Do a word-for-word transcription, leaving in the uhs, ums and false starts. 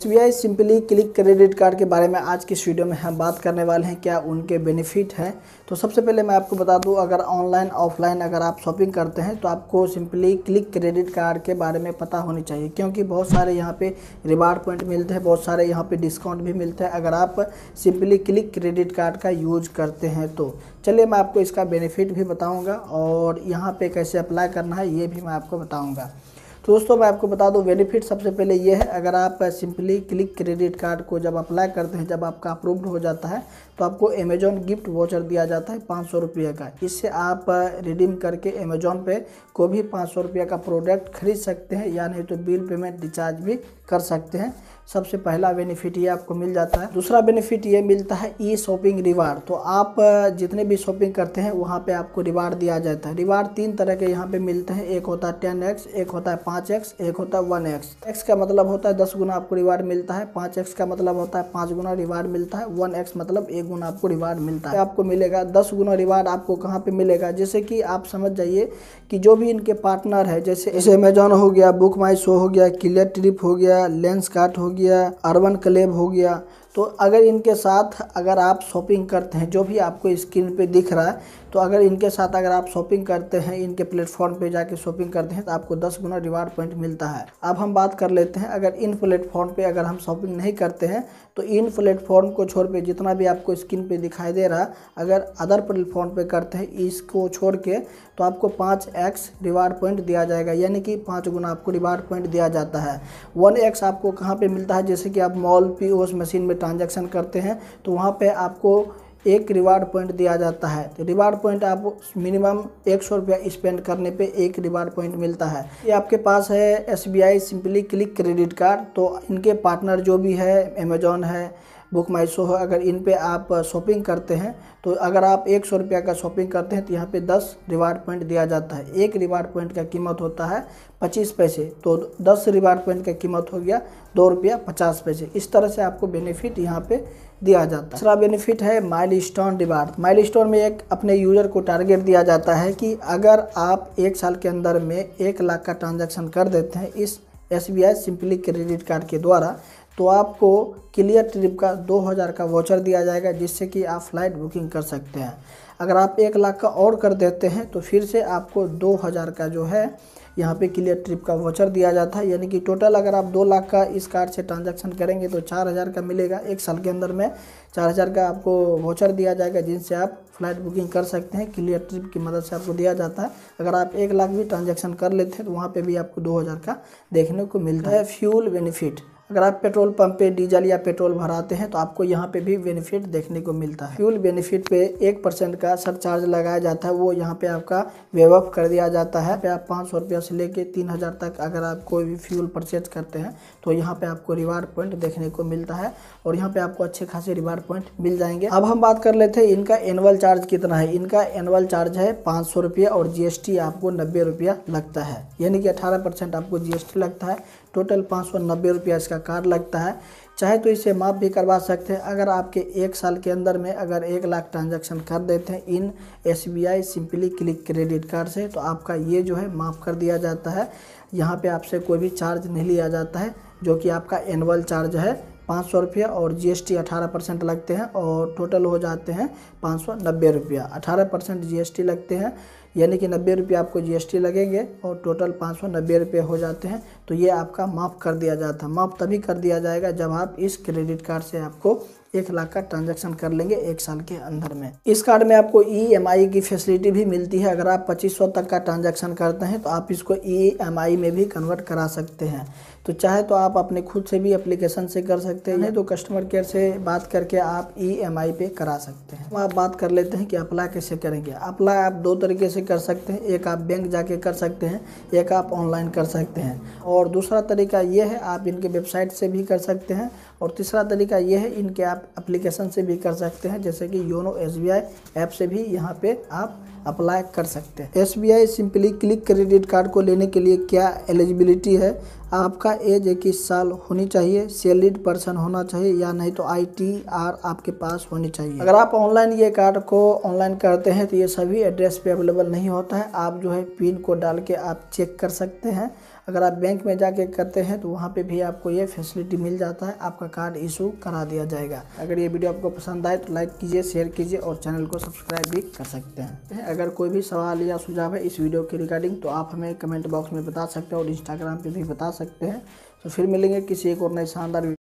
S B I simply click credit card के बारे में आज की इस वीडियो में हम बात करने वाले हैं, क्या उनके बेनिफिट हैं। तो सबसे पहले मैं आपको बता दूं, अगर ऑनलाइन ऑफलाइन अगर आप शॉपिंग करते हैं तो आपको सिंपली क्लिक क्रेडिट कार्ड के बारे में पता होनी चाहिए, क्योंकि बहुत सारे यहाँ पे रिवार्ड पॉइंट मिलते हैं, बहुत सारे यहाँ पे डिस्काउंट भी मिलते हैं अगर आप सिंपली क्लिक क्रेडिट कार्ड का यूज करते हैं। तो चलिए मैं आपको इसका बेनिफिट भी बताऊँगा और यहाँ पर कैसे अप्लाई करना है ये भी मैं आपको बताऊँगा। तो दोस्तों मैं आपको बता दूं, बेनिफिट सबसे पहले ये है, अगर आप सिंपली क्लिक क्रेडिट कार्ड को जब अप्लाई करते हैं, जब आपका अप्रूव्ड हो जाता है तो आपको अमेजॉन गिफ्ट वाउचर दिया जाता है पाँच सौ रुपये का। इससे आप रिडीम करके अमेजॉन पे को भी पाँच सौ रुपये का प्रोडक्ट खरीद सकते हैं, या नहीं तो बिल पेमेंट रिचार्ज भी कर सकते हैं। सबसे पहला बेनिफिट ये आपको मिल जाता है। दूसरा बेनिफिट ये मिलता है ई शॉपिंग रिवार्ड। तो आप जितने भी शॉपिंग करते हैं वहाँ पे आपको रिवार्ड दिया जाता है। रिवार्ड तीन तरह के यहाँ पे मिलते हैं, एक होता है टेन एक्स, एक होता है पाँच एक्स, एक होता है वन एक्स। एक्स का मतलब होता है दस गुना आपको रिवार्ड मिलता है, पाँच एक्स का मतलब होता है पाँच गुना रिवार्ड मिलता है, वन एक्स मतलब एक गुना आपको रिवार्ड मिलता है। आपको मिलेगा दस गुना रिवार्ड। आपको कहाँ पे मिलेगा, जैसे कि आप समझ जाइए कि जो भी इनके पार्टनर है, जैसे जैसे अमेजॉन हो गया, बुक माई शो हो गया, क्लियर ट्रिप हो गया, लेंस कार्ट हो गया, अर्बन क्लेब हो गया। तो अगर इनके साथ अगर आप शॉपिंग करते हैं, जो भी आपको स्क्रीन पे दिख रहा है, तो अगर इनके साथ अगर आप शॉपिंग करते हैं, इनके प्लेटफॉर्म पे जाके शॉपिंग करते हैं तो आपको दस गुना रिवार्ड पॉइंट मिलता है। अब हम बात कर लेते हैं, अगर इन प्लेटफॉर्म पे अगर हम शॉपिंग नहीं करते हैं तो इन प्लेटफॉर्म को छोड़ पे जितना भी आपको स्क्रीन पे दिखाई दे रहा, अगर अदर प्लेटफॉर्म पे करते हैं इसको छोड़ के, तो आपको पाँच एक्स रिवार्ड पॉइंट दिया जाएगा, यानी कि पाँच गुना आपको रिवार्ड पॉइंट दिया जाता है। वन एक्स आपको कहाँ पे मिलता है, जैसे कि आप mall P O S machine में ट्रांजैक्शन करते हैं तो वहाँ पे आपको एक रिवार्ड पॉइंट दिया जाता है। तो रिवार्ड पॉइंट आप मिनिमम एक सौ रुपया स्पेंड करने पे एक रिवार्ड पॉइंट मिलता है। ये आपके पास है S B I simply click credit card. तो इनके पार्टनर जो भी है, अमेजॉन है, बुक माई शो है, अगर इन पे आप शॉपिंग करते हैं तो अगर आप एक सौ रुपया का शॉपिंग करते हैं तो यहाँ पे दस रिवार्ड पॉइंट दिया जाता है। एक रिवार्ड पॉइंट का कीमत होता है पच्चीस पैसे, तो दस रिवार्ड पॉइंट का कीमत हो गया दो रुपया पचास पैसे। इस तरह से आपको बेनिफिट यहाँ पे दिया जाता है। दूसरा बेनिफिट है माइलस्टोन रिवार्ड। माइलस्टोन में एक अपने यूजर को टारगेट दिया जाता है कि अगर आप एक साल के अंदर में एक लाख का ट्रांजैक्शन कर देते हैं इस S B I simply credit card के द्वारा, तो आपको क्लियर ट्रिप का दो हज़ार का वाउचर दिया जाएगा, जिससे कि आप फ्लाइट बुकिंग कर सकते हैं। अगर आप एक लाख का और कर देते हैं तो फिर से आपको दो हज़ार का जो है यहाँ पे क्लियर ट्रिप का वाउचर दिया जाता है, यानी कि टोटल अगर आप दो लाख का इस कार्ड से ट्रांजैक्शन करेंगे तो चार हज़ार का मिलेगा। एक साल के अंदर में चार हज़ार का आपको वाउचर दिया जाएगा, जिनसे आप फ्लाइट बुकिंग कर सकते हैं। क्लियर ट्रिप की मदद से आपको दिया जाता है। अगर आप एक लाख भी ट्रांजैक्शन कर लेते हैं तो वहाँ पे भी आपको दो हज़ार का देखने को मिलता है। फ्यूल बेनिफिट, अगर आप पेट्रोल पंप पे डीजल या पेट्रोल भराते हैं तो आपको यहाँ पे भी बेनिफिट देखने को मिलता है। फ्यूल बेनिफिट पे एक परसेंट का सरचार्ज लगाया जाता है, वो यहाँ पे आपका वेव ऑफ कर दिया जाता है। पे आप पाँच सौ रुपया से लेके तीन हज़ार तक अगर आप कोई भी फ्यूल परचेज करते हैं तो यहाँ पे आपको रिवार्ड पॉइंट देखने को मिलता है, और यहाँ पे आपको अच्छे खासे रिवार्ड पॉइंट मिल जाएंगे। अब हम बात कर लेते हैं इनका एनुअल चार्ज कितना है। इनका एनुअल चार्ज है पाँच सौ रुपया और जी एस टी आपको नब्बे रुपया लगता है, यानी कि अठारह परसेंट आपको जी एस टी लगता है। टोटल पाँच सौ नब्बे रुपया इसका कार्ड लगता है। चाहे तो इसे माफ़ भी करवा सकते हैं। अगर आपके एक साल के अंदर में अगर एक लाख ट्रांजैक्शन कर देते हैं इन S B I simply click credit card से, तो आपका ये जो है माफ़ कर दिया जाता है। यहाँ पे आपसे कोई भी चार्ज नहीं लिया जाता है, जो कि आपका एनुअल चार्ज है पाँच सौ रुपया और जी एस टी अठारह परसेंट लगते हैं, और टोटल हो जाते हैं पाँच सौ नब्बे रुपया। अठारह परसेंट जी एस टी लगते हैं, यानी कि नब्बे रुपये आपको जी एस टी लगेंगे और टोटल पाँच सौ नब्बे रुपये हो जाते हैं। तो ये आपका माफ़ कर दिया जाता है। माफ़ तभी कर दिया जाएगा जब आप इस क्रेडिट कार्ड से आपको एक लाख का ट्रांजैक्शन कर लेंगे एक साल के अंदर में। इस कार्ड में आपको ई एम आई की फैसिलिटी भी मिलती है। अगर आप पच्चीस सौ तक का ट्रांजैक्शन करते हैं तो आप इसको ई एम आई में भी कन्वर्ट करा सकते हैं। तो चाहे तो आप अपने खुद से भी एप्लीकेशन से कर सकते हैं, तो कस्टमर केयर से बात करके आप ई एम आई पे करा सकते हैं। तो आप बात कर लेते हैं कि अप्लाई कैसे करेंगे। अप्लाई आप दो तरीके से कर सकते हैं, एक आप बैंक जाके कर सकते हैं, एक आप ऑनलाइन कर सकते हैं, और दूसरा तरीका ये है आप इनके वेबसाइट से भी कर सकते हैं, और तीसरा तरीका ये है इनके आप एप्लीकेशन से भी कर सकते हैं, जैसे कि YONO S B I app से भी यहाँ पे आप अप्लाई कर सकते हैं। S B I simply click credit card को लेने के लिए क्या एलिजिबिलिटी है। आपका एज इक्कीस साल होनी चाहिए, सैलरीड पर्सन होना चाहिए, या नहीं तो आई टी आर आपके पास होनी चाहिए। अगर आप ऑनलाइन ये कार्ड को ऑनलाइन करते हैं तो ये सभी एड्रेस पे अवेलेबल नहीं होता है। आप जो है पिन को डाल के आप चेक कर सकते हैं। अगर आप बैंक में जाके करते हैं तो वहाँ पे भी आपको ये फैसिलिटी मिल जाता है, आपका कार्ड इशू करा दिया जाएगा। अगर ये वीडियो आपको पसंद आए तो लाइक कीजिए, शेयर कीजिए और चैनल को सब्सक्राइब भी कर सकते हैं। अगर कोई भी सवाल या सुझाव है इस वीडियो के रिगार्डिंग तो आप हमें कमेंट बॉक्स में बता सकते हैं और इंस्टाग्राम पे भी बता सकते हैं। तो फिर मिलेंगे किसी एक और नए शानदार